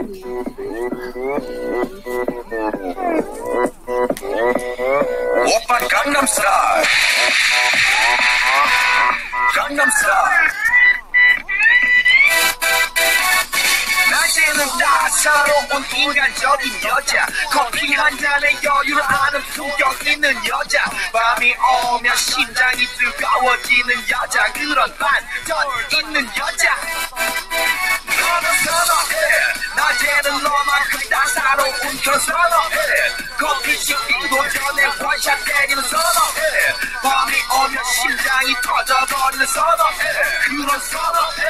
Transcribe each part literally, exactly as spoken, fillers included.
오빠 강남 스타일. 강남 스타일. 낮에는 따사로운 인간적인 여자, 커피 한 잔에 여유를 아는 품격 있는 여자, 밤이 오면 심장이 뜨거워지는 여자, 그런 반전 있는 여자. 너는 선호해. 낮에는 너만큼 따사로운 그런 선호해. 커피 식기도 전에 원샷 때리는 선호해. 밤이 오면 심장이 터져버리는 선호해. 그런 선호해.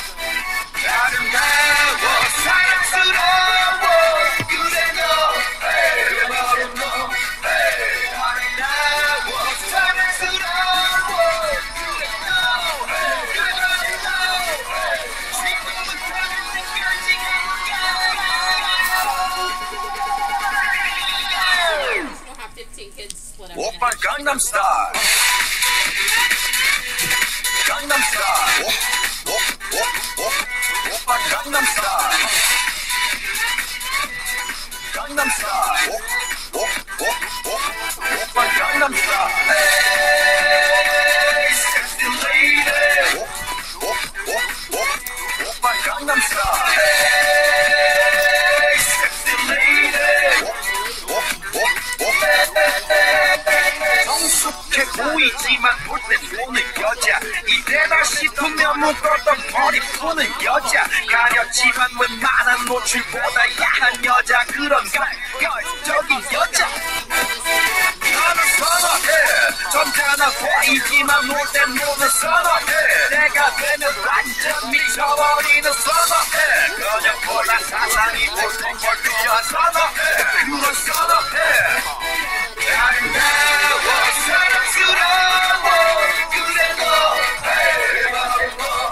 아름다워 사랑스러워 그래 너 그래 바로 너 아름다워 사랑스러워 그래 너 그래 바로 너 지금은 다른 생각이 가 오빠 강남 스타일. 강남 스타일. 오빠 강남 스타일. 강남 스타일. 오빠 강남 스타일. Hey, sexy lady. 오빠 강남 스타일. Hey, sexy lady. 성숙해 보이지만 볼 때 보는 여자, 이때다 싶으면 묶었던 머리 푸는 여자, 가렸지만 웬만한 노출보다 야한 여자, 그런 감각적인 여자. 나는 선호해. 점잖아 보이지만 놀 땐 노는 선호해. 내가 되면 완전 미쳐버리는 선호해. 그냥 몰라 사상이 보통 걸 그냥 선호해. 그런 선호해. 아름다워 사랑스러워 그래 너 그래 바로 너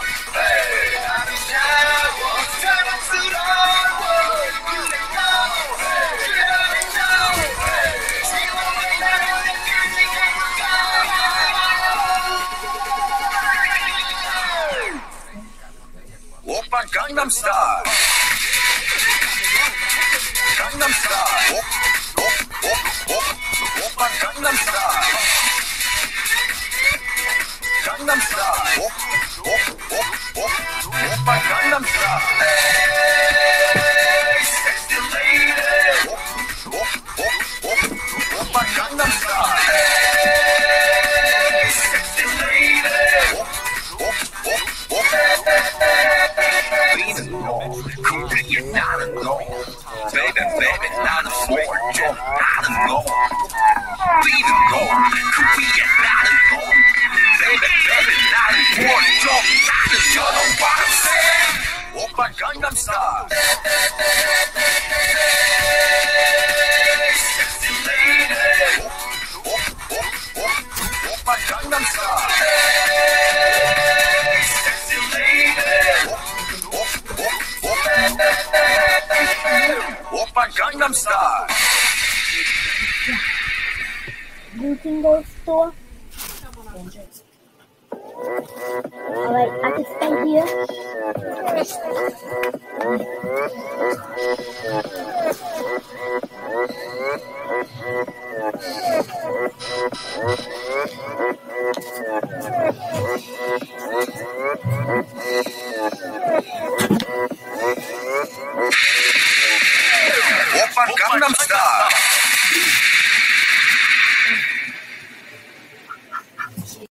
아름다워 사랑스러워 그래 너 그래 바로 너 지금은 나를 느끼지 오빠 강남 스타일. 강남 스타일. 오빠 강남 스타일. 강남 스타일. 오빠 강남 스타일. Hey, sexy lady. 오빠 강남 스타일. Hey, sexy lady. 우리는 너, 그 위에 나는 너. Baby, baby, 나는 뭘 좀 아는 너. 우리는 너, 그 위에 나는 너. Baby, baby, 나는 뭘 좀 아는 너. You know what I'm saying? 오빠 강남 스타일. Sexy lady. 오빠 강남 스타일. Sexy lady. 오빠 강남 스타일. Nintendo store. Alright, I can stay here. 오빠 강남 스타일.